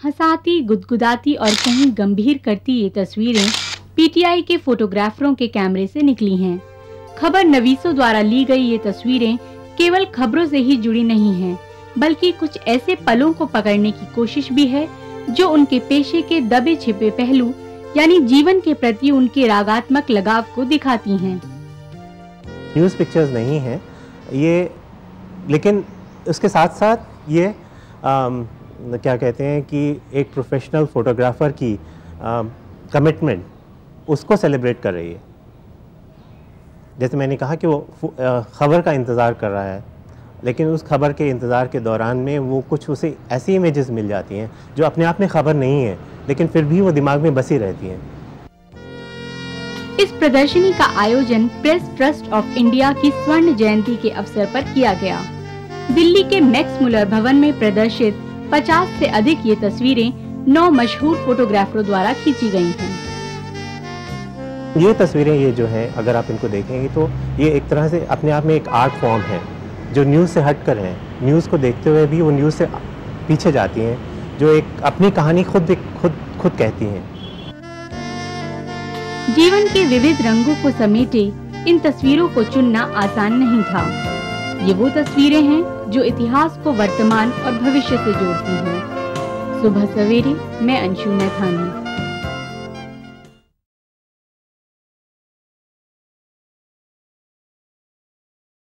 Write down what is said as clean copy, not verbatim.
हंसाती, गुदगुदाती और कहीं गंभीर करती ये तस्वीरें पीटीआई के फोटोग्राफरों के कैमरे से निकली हैं। खबर नवीसों द्वारा ली गई ये तस्वीरें केवल खबरों से ही जुड़ी नहीं हैं, बल्कि कुछ ऐसे पलों को पकड़ने की कोशिश भी है जो उनके पेशे के दबे छिपे पहलू यानी जीवन के प्रति उनके रागात्मक लगाव को दिखाती हैं। न्यूज़ पिक्चर्स नहीं है ये, लेकिन उसके साथ साथ ये क्या कहते हैं कि एक प्रोफेशनल फोटोग्राफर की कमिटमेंट उसको सेलिब्रेट कर रही है। जैसे मैंने कहा कि वो ख़बर का इंतज़ार कर रहा है, लेकिन उस खबर के इंतज़ार के दौरान में वो कुछ उसे ऐसी इमेजेस मिल जाती हैं जो अपने आप में खबर नहीं है, लेकिन फिर भी वो दिमाग में बसी रहती हैं। इस प्रदर्शनी का आयोजन प्रेस ट्रस्ट ऑफ इंडिया की स्वर्ण जयंती के अवसर पर किया गया। दिल्ली के मैक्स मुलर भवन में प्रदर्शित 50 से अधिक ये तस्वीरें 9 मशहूर फोटोग्राफरों द्वारा खींची गई हैं। ये तस्वीरें ये जो हैं, अगर आप इनको देखेंगे तो ये एक तरह से अपने आप में एक आर्ट फॉर्म है जो न्यूज़ से हटकर है। न्यूज़ को देखते हुए भी वो न्यूज़ से पीछे जाती हैं, जो एक अपनी कहानी खुद कहती हैं। जीवन के विविध रंगों को समेटे इन तस्वीरों को चुनना आसान नहीं था। ये वो तस्वीरें हैं जो इतिहास को वर्तमान और भविष्य से जोड़ती हैं। सुबह सवेरे मैं अंशु नैथानी।